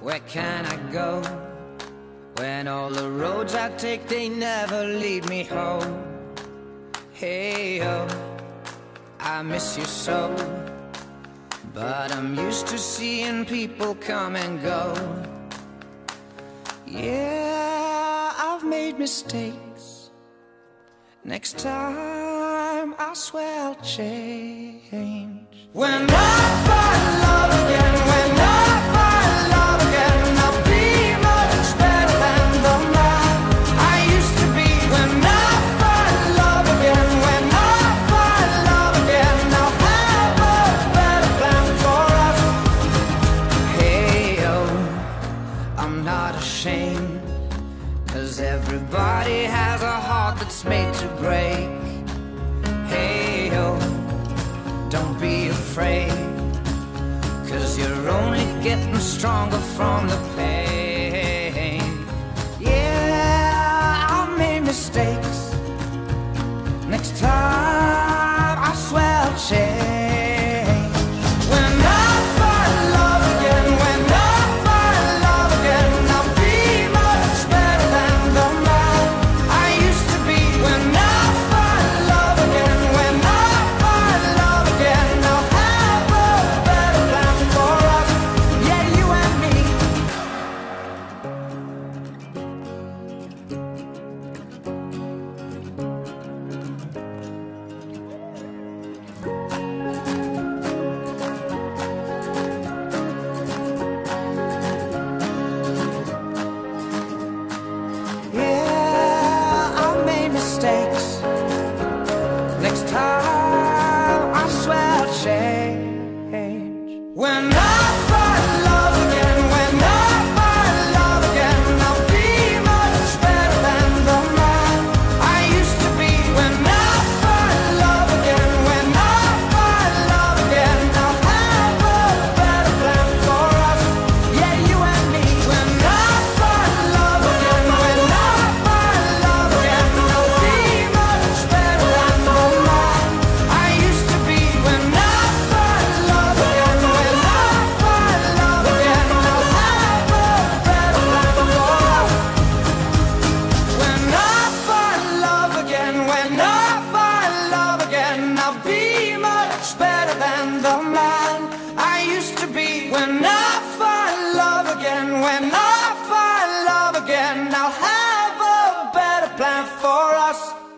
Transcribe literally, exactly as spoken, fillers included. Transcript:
Where can I go when all the roads I take, they never lead me home? Hey, oh, I miss you so, but I'm used to seeing people come and go. Yeah, I've made mistakes. Next time, I swear I'll change. When I find love again, when I find love again, I'll be much better than the man I used to be. When I find love again, when I find love again, I'll have a better plan for us. Hey, oh, I'm not ashamed, 'cause everybody has a heart that's made to break. Hey, oh, don't be afraid, 'cause you're only getting stronger from the pain. Yeah, I made mistakes. Next time, I swear I'll change. When I find love again, when I find love again, I'll be much better than the man I used to be. When I find love again, when I find love again, I'll have a better plan for us. Yeah, you and me. Yeah, I made mistakes. Next time, I swear I'll change. When I find love again, when I find love again, I'll be much better than the man I used to be. When I find love again, when I find love again, I'll have a better plan for us. Yeah, you and me. When I find love again, when I find love again, I'll be much better than the man I used to be. When I find love again, when I find love again, I'll have a better plan for us. When I find love again, when I find love again, I'll be much better than the man I used to be. When I find love again, when I find love again, I'll have a better plan for us.